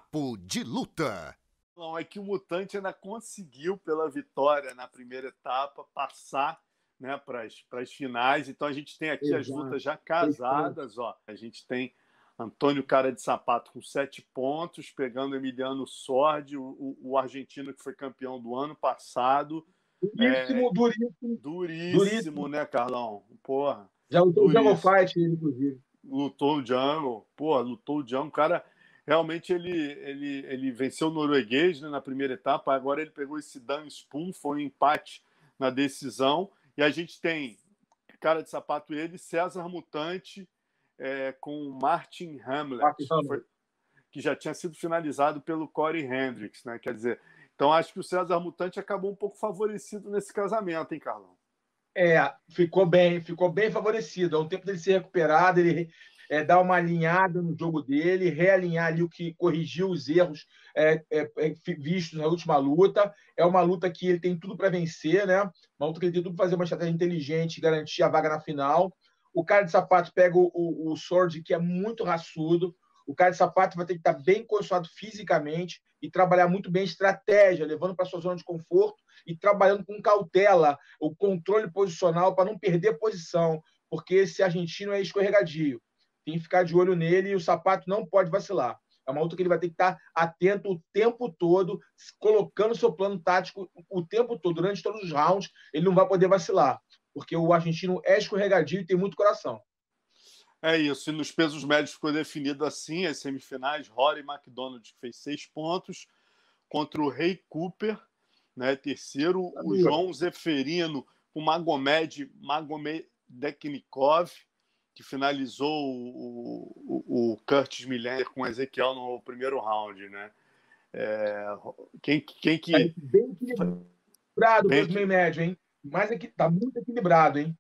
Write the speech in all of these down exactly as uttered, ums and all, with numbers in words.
Papo de Luta. Não, é que o Mutante ainda conseguiu, pela vitória na primeira etapa, passar, né, para as finais. Então a gente tem aqui as Exato. lutas já casadas. Ó. A gente tem Antônio Cara de Sapato com sete pontos, pegando Emiliano Sordi, o, o, o argentino que foi campeão do ano passado. Duríssimo, É, duríssimo. duríssimo, Duríssimo. né, Carlão? Porra. Já lutou o Jungle Duríssimo. Fight, inclusive. Lutou o Jungle, pô, lutou o Jungle. O cara, realmente, ele, ele, ele venceu o norueguês, né, na primeira etapa. Agora ele pegou esse Dan Spoon, foi um empate na decisão. E a gente tem Cara de Sapato ele, César Mutante, é, com Martin Hamlet, que, foi, que já tinha sido finalizado pelo Corey Hendricks, né? Quer dizer, então acho que o César Mutante acabou um pouco favorecido nesse casamento, hein, Carlão? É, ficou bem, ficou bem favorecido. É um tempo dele se recuperar, dele é, dar uma alinhada no jogo dele, realinhar ali o que corrigiu os erros é, é, é, vistos na última luta. É uma luta que ele tem tudo para vencer, né? Uma luta que ele tem tudo para fazer uma estratégia inteligente, garantir a vaga na final. O Cara de Sapato pega o, o, o Sword, que é muito raçudo. O Cara de Sapato vai ter que estar bem condicionado fisicamente e trabalhar muito bem a estratégia, levando para a sua zona de conforto e trabalhando com cautela o controle posicional para não perder posição, porque esse argentino é escorregadio. Tem que ficar de olho nele e o Sapato não pode vacilar. É uma luta que ele vai ter que estar atento o tempo todo, colocando seu plano tático o tempo todo, durante todos os rounds, ele não vai poder vacilar, porque o argentino é escorregadio e tem muito coração. É isso, e nos pesos médios ficou definido assim, as semifinais, Rory McDonald, que fez seis pontos, contra o Ray Cooper, né, terceiro, o João Zeferino, o Magomed, Magomedeknikov, que finalizou o, o, o Curtis Millender com o Ezequiel no primeiro round, né? É, quem, quem que... É bem equilibrado o peso meio médio, hein? Mas é que tá muito equilibrado, hein?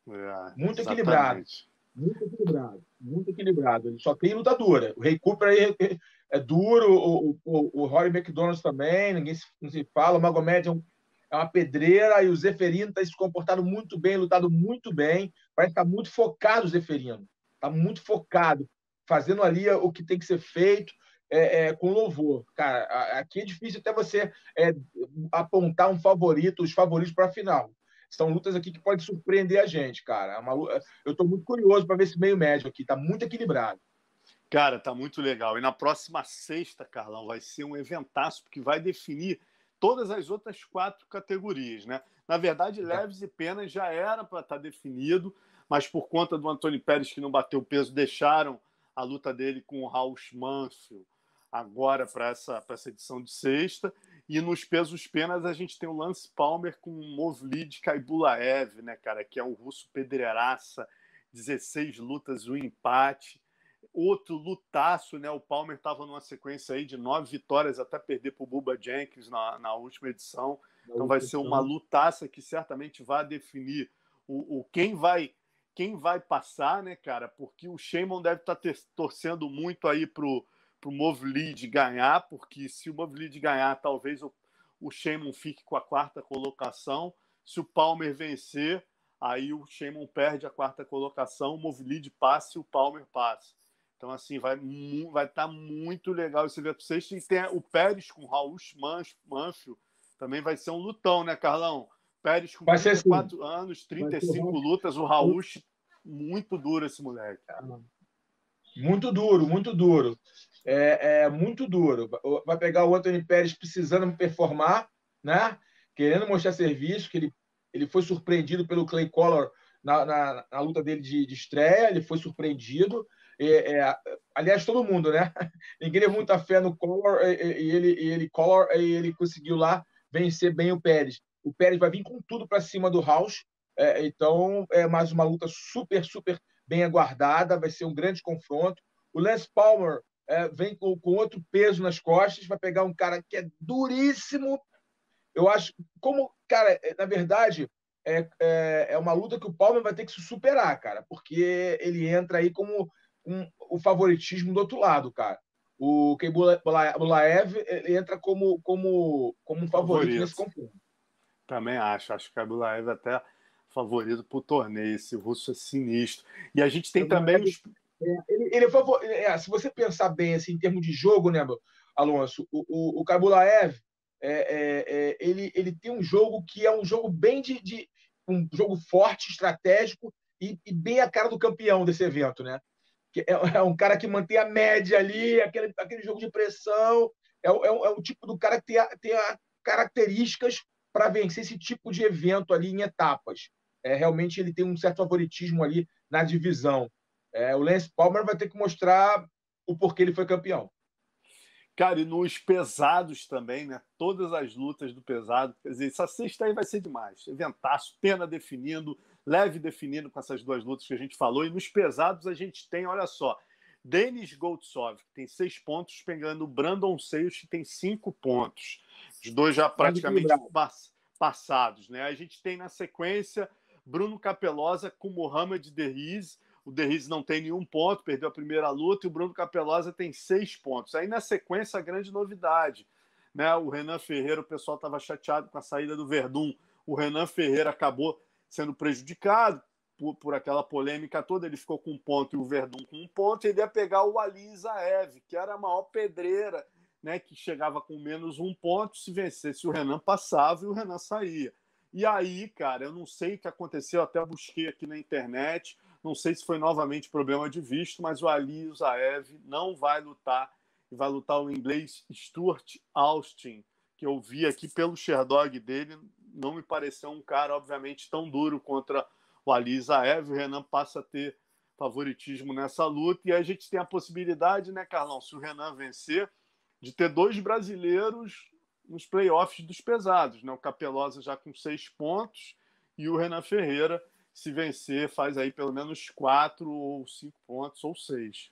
É, muito exatamente. equilibrado. Muito equilibrado. Muito equilibrado. Ele só tem luta dura. O Ray Cooper aí é, é duro, o, o, o Rory McDonald também, ninguém se, não se fala. O Magomed é, um, é uma pedreira e o Zeferino está se comportando muito bem, lutado muito bem. Parece que está muito focado o Zeferino. Está muito focado, fazendo ali o que tem que ser feito. É, é, com louvor. Cara, aqui é difícil até você é, apontar um favorito, os favoritos para a final. São lutas aqui que podem surpreender a gente, cara. É uma, eu estou muito curioso para ver esse meio médio aqui. Está muito equilibrado. Cara, tá muito legal. E na próxima sexta, Carlão, vai ser um eventaço, porque vai definir todas as outras quatro categorias, né? Na verdade, leves e penas já era para estar definido, mas por conta do Antônio Pérez, que não bateu peso, deixaram a luta dele com o Raul Mansfield agora para essa, para essa edição de sexta. E nos pesos penas a gente tem o Lance Palmer com o Movlid Kaibulaev, né, cara, que é um russo pedreiraça, dezesseis lutas, um empate. Outro lutaço, né? O Palmer estava numa sequência aí de nove vitórias até perder para o Bubba Jenkins na, na última edição. Então vai ser uma lutaça que certamente vai definir o, o quem vai quem vai passar, né, cara? Porque o Sheaman deve estar tá torcendo muito aí pro pro Movlid ganhar, porque se o Movlid ganhar, talvez o, o Sheaman fique com a quarta colocação. Se o Palmer vencer, aí o Sheaman perde a quarta colocação, o Movlid passa e o Palmer passa. Então, assim, vai estar vai tá muito legal esse evento sexta. E tem o Pérez com o Raul Mansfield, também vai ser um lutão, né, Carlão? Pérez com vai trinta e quatro assim. anos, trinta e cinco lutas, o Raul, muito duro esse moleque. Muito duro, muito duro. É, é muito duro. Vai pegar o Anthony Pérez precisando performar, né? Querendo mostrar serviço, que ele, ele foi surpreendido pelo Clay Collor na, na, na luta dele de, de estreia, ele foi surpreendido. É, é, aliás, todo mundo, né? Ninguém deu muita fé no Collor e, e ele, e ele, Collor, e ele conseguiu lá vencer bem o Pérez. O Pérez vai vir com tudo para cima do House. É, então, é mais uma luta super, super bem aguardada, vai ser um grande confronto. O Lance Palmer é, vem com, com outro peso nas costas, vai pegar um cara que é duríssimo. Eu acho, como, cara, na verdade, é, é, é uma luta que o Palmer vai ter que se superar, cara, porque ele entra aí como um, o favoritismo do outro lado, cara. O Kaibulaev entra como, como, como um favorito, favorito nesse confronto. Também acho. Acho que o Kaibulaev até favorito para o torneio. Esse russo é sinistro. E a gente tem também os... É, ele, ele é favor... é, se você pensar bem assim, em termos de jogo, né, Alonso, o, o, o Khabulaev, é, é, é, ele, ele tem um jogo que é um jogo bem de, de um jogo forte, estratégico e, e bem a cara do campeão desse evento, né? Que é, é um cara que mantém a média ali, aquele, aquele jogo de pressão, é, é, é o tipo do cara que tem, a, tem a características para vencer esse tipo de evento ali em etapas. É, realmente ele tem um certo favoritismo ali na divisão. É, o Lance Palmer vai ter que mostrar o porquê ele foi campeão. Cara, e nos pesados também, né? Todas as lutas do pesado. Quer dizer, essa sexta aí vai ser demais. Eventaço, Pena definindo, Leve definindo com essas duas lutas que a gente falou. E nos pesados a gente tem, olha só, Denis Goltsov, que tem seis pontos, pegando o Brandon Seios, que tem cinco pontos. Os dois já praticamente pass passados, né? A gente tem na sequência Bruno Capelosa com Mohamed Derriz. O Derriz não tem nenhum ponto, perdeu a primeira luta, e o Bruno Capelosa tem seis pontos. Aí, na sequência, a grande novidade, né? O Renan Ferreira, o pessoal estava chateado com a saída do Verdun. O Renan Ferreira acabou sendo prejudicado por, por aquela polêmica toda. Ele ficou com um ponto e o Verdun com um ponto. E ele ia pegar o Ali Zaev, que era a maior pedreira, né? Que chegava com menos um ponto. Se vencesse, o Renan passava e o Renan saía. E aí, cara, eu não sei o que aconteceu, até busquei aqui na internet. Não sei se foi novamente problema de visto, mas o Ali Zaev não vai lutar. E vai lutar o inglês Stuart Austin, que eu vi aqui pelo Sherdog dele. Não me pareceu um cara, obviamente, tão duro contra o Ali Zaev. O Renan passa a ter favoritismo nessa luta. E aí a gente tem a possibilidade, né, Carlão, se o Renan vencer, de ter dois brasileiros nos playoffs dos pesados, né? O Capelosa já com seis pontos e o Renan Ferreira, se vencer, faz aí pelo menos quatro ou cinco pontos, ou seis.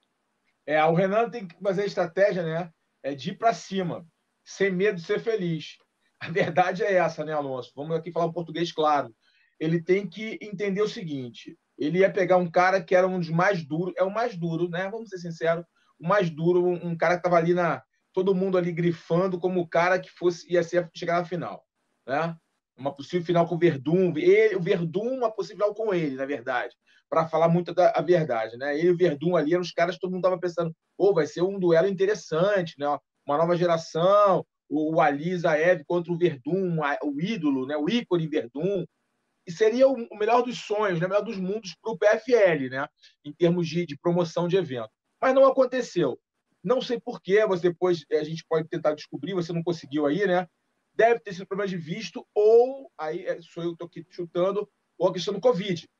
É, o Renan tem que fazer a estratégia, né? É de ir para cima, sem medo de ser feliz. A verdade é essa, né, Alonso? Vamos aqui falar um português claro. Ele tem que entender o seguinte: ele ia pegar um cara que era um dos mais duros, é o mais duro, né? Vamos ser sinceros, o mais duro, um cara que estava ali na. Todo mundo ali grifando como o cara que fosse ia ser, chegar na final, né? Uma possível final com o Verdun, ele, o Verdun, uma possível final com ele, na verdade, para falar muito da a verdade, né? Ele e o Verdun ali eram os caras que todo mundo estava pensando, pô, vai ser um duelo interessante, né? Uma nova geração, o Ali Zaev contra o Verdun, o ídolo, né? O ícone Verdun, e seria o melhor dos sonhos, né? O melhor dos mundos para o P F L, né? Em termos de, de promoção de evento. Mas não aconteceu. Não sei porquê, você depois a gente pode tentar descobrir, você não conseguiu aí, né? Deve ter sido problema de visto, ou, aí sou eu que estou aqui chutando, ou a questão do Covid.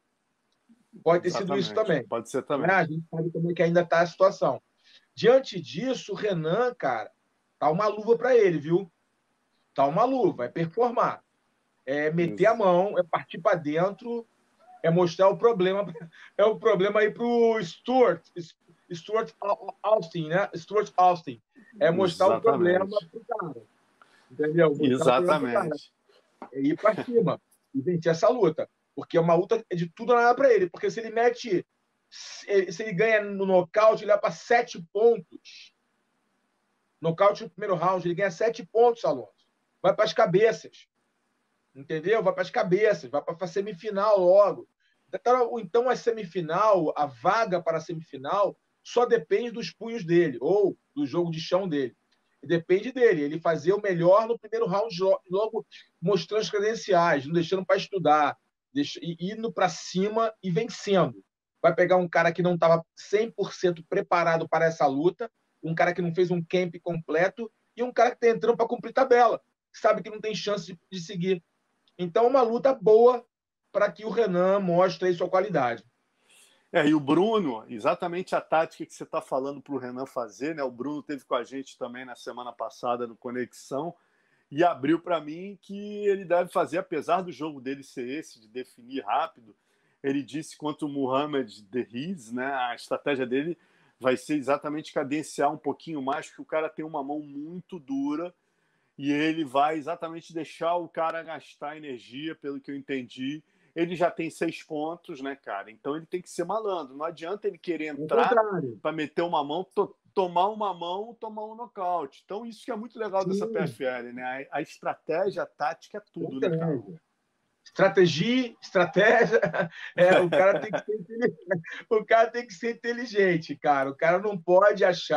Pode ter Exatamente. sido isso também. Pode ser também. Né? A gente sabe como é que ainda está a situação. Diante disso, o Renan, cara, tá uma luva para ele, viu? Tá uma luva, vai performar. É meter isso. a mão, é partir para dentro, é mostrar o problema. É o problema aí pro Stuart, Stuart Austin, né? Stuart Austin. É mostrar Exatamente. o problema pro cara. Entendeu? Mostrar Exatamente. É ir para cima e vencer essa luta. Porque é uma luta de tudo ou nada para ele. Porque se ele mete. Se ele ganha no nocaute, ele vai para sete pontos. Nocaute no primeiro round, ele ganha sete pontos, Alonso. Vai para as cabeças. Entendeu? Vai para as cabeças, vai para a semifinal logo. Então, a semifinal, a vaga para a semifinal, só depende dos punhos dele, ou do jogo de chão dele. Depende dele, ele fazer o melhor no primeiro round, logo mostrando as credenciais, não deixando para estudar, indo para cima e vencendo. Vai pegar um cara que não estava cem por cento preparado para essa luta, um cara que não fez um camp completo, e um cara que está entrando para cumprir tabela, que sabe que não tem chance de, de seguir. Então, uma luta boa para que o Renan mostre aí sua qualidade. É, e o Bruno, exatamente a tática que você está falando para o Renan fazer, né? O Bruno teve com a gente também na semana passada no Conexão e abriu para mim que ele deve fazer, apesar do jogo dele ser esse, de definir rápido, ele disse contra o Mohamed Derriz, né? A estratégia dele vai ser exatamente cadenciar um pouquinho mais, porque o cara tem uma mão muito dura e ele vai exatamente deixar o cara gastar energia, pelo que eu entendi. Ele já tem seis pontos, né, cara? Então ele tem que ser malandro. Não adianta ele querer entrar para meter uma mão, to tomar uma mão, tomar um nocaute. Então isso que é muito legal Sim. dessa P F L, né? A, a estratégia, a tática é tudo, né, cara? Estratégia, estratégia, é, o cara tem que ser inteligente. O cara tem que ser inteligente, cara. O cara não pode achar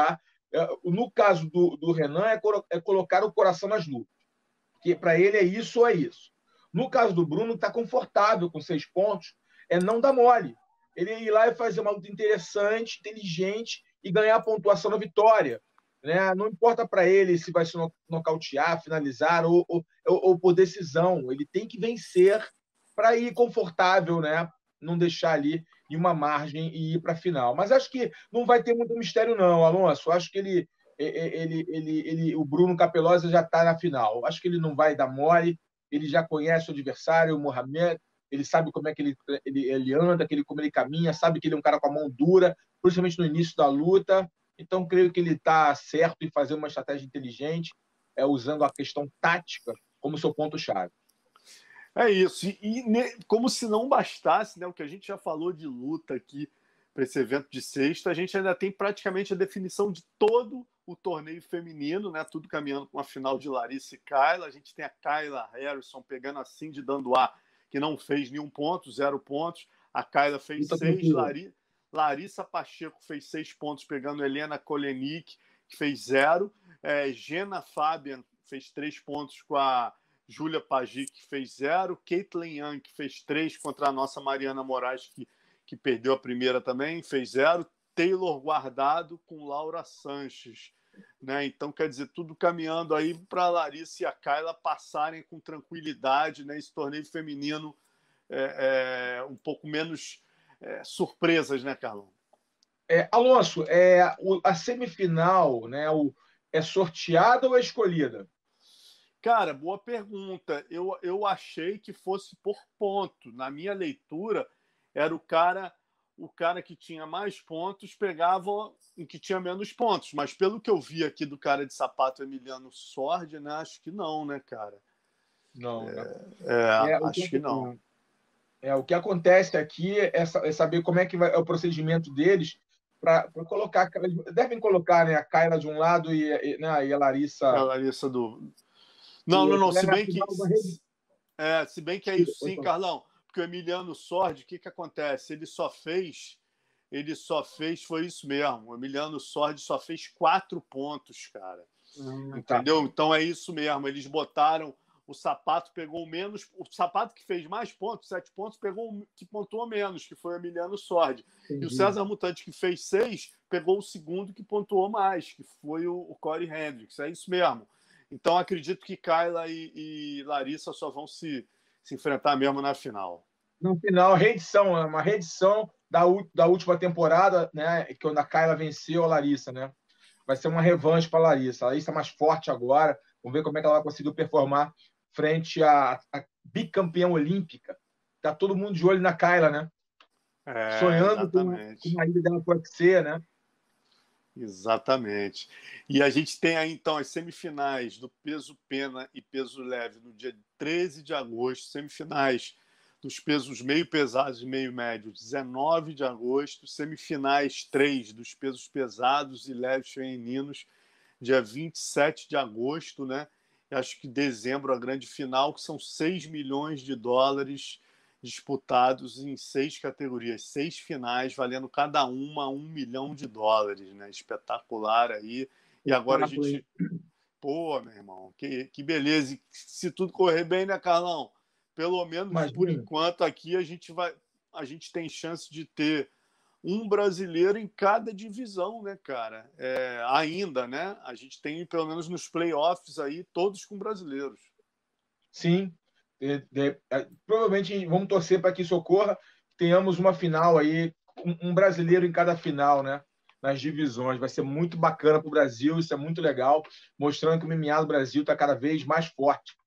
No caso do, do Renan, é, é colocar o coração nas lutas. Porque para ele é isso ou é isso. No caso do Bruno, está confortável com seis pontos, é não dar mole. Ele ir lá e fazer uma luta interessante, inteligente e ganhar a pontuação na vitória. Né? Não importa para ele se vai se nocautear, finalizar ou, ou, ou por decisão. Ele tem que vencer para ir confortável, né? Não deixar ali em uma margem e ir para a final. Mas acho que não vai ter muito mistério, não, Alonso. Acho que ele, ele, ele, ele, o Bruno Capelosa já está na final. Acho que ele não vai dar mole. Ele já conhece o adversário, o Mohamed. Ele sabe como é que ele, ele, ele anda, como ele caminha, sabe que ele é um cara com a mão dura, principalmente no início da luta. Então, creio que ele está certo em fazer uma estratégia inteligente, é, usando a questão tática como seu ponto-chave. É isso. E, e ne, como se não bastasse, né, o que a gente já falou de luta aqui para esse evento de sexta, a gente ainda tem praticamente a definição de todo o torneio feminino, né, tudo caminhando com a final de Larissa e Kayla. A gente tem a Kayla Harrison pegando a Cindy Dandois, que não fez nenhum ponto, zero pontos. A Kayla fez Luta seis. Lari, Larissa Pacheco fez seis pontos, pegando Helena Kolenik, que fez zero. É, Jenna Fabian fez três pontos com a Júlia Pagi, que fez zero. Caitlin Young, que fez três contra a nossa Mariana Moraes, que, que perdeu a primeira também, fez zero. Taylor Guardado com Laura Sanches. Né? Então, quer dizer, tudo caminhando aí para a Larissa e a Kayla passarem com tranquilidade, né? Esse torneio feminino é, é, um pouco menos é, surpresas, né, Carlão? É, Alonso, é, o, a semifinal, né, o, é sorteada ou é escolhida? Cara, boa pergunta. Eu, eu achei que fosse por ponto. Na minha leitura, era o cara, o cara que tinha mais pontos pegava o que tinha menos pontos. Mas pelo que eu vi aqui do cara de sapato Emiliano Sordi, né, acho que não, né, cara? Não, é, né? é, é, acho que, que não. É, o que acontece aqui é, é saber como é que vai, é o procedimento deles para colocar. Devem colocar, né, a Kayla de um lado e, e, né, e a Larissa. A Larissa do. Não, não, não. Se bem que. É, se bem que é isso sim, Carlão. Porque o Emiliano Sordi, o que, que acontece? Ele só fez. Ele só fez, foi isso mesmo. O Emiliano Sordi só fez quatro pontos, cara. Hum, Entendeu? Tá. Então é isso mesmo. Eles botaram. O Sapato pegou menos. O Sapato que fez mais pontos, sete pontos, pegou o que pontuou menos, que foi o Emiliano Sordi. Entendi. E o César Mutante, que fez seis, pegou o segundo que pontuou mais, que foi o, o Corey Hendricks. É isso mesmo. Então acredito que Kayla e, e Larissa só vão se, se enfrentar mesmo na final. No final, reedição, uma reedição da, da última temporada, né? Que quando a Kayla venceu a Larissa, né? Vai ser uma revanche para a Larissa. A Larissa é mais forte agora. Vamos ver como é que ela vai conseguir performar frente à, à bicampeã olímpica. Tá todo mundo de olho na Kayla, né? É, sonhando exatamente. com a ida dela para o U F C, né? Exatamente. E a gente tem aí, então, as semifinais do peso pena e peso leve no dia treze de agosto, semifinais dos pesos meio pesados e meio médio, dezenove de agosto, semifinais três dos pesos pesados e leves femininos, dia vinte e sete de agosto, né? E acho que dezembro a grande final, que são seis milhões de dólares disputados em seis categorias, seis finais, valendo cada uma um milhão de dólares, né? Espetacular aí. E agora a gente... Pô, meu irmão, que, que beleza. E se tudo correr bem, né, Carlão? Pelo menos Imagina. Por enquanto aqui a gente vai... A gente tem chance de ter um brasileiro em cada divisão, né, cara? É, ainda, né? A gente tem, pelo menos nos playoffs aí, todos com brasileiros. Sim. De, de, de, provavelmente vamos torcer para que isso ocorra, tenhamos uma final aí, um, um brasileiro em cada final, né? Nas divisões. Vai ser muito bacana para o Brasil, isso é muito legal, mostrando que o M M A do Brasil está cada vez mais forte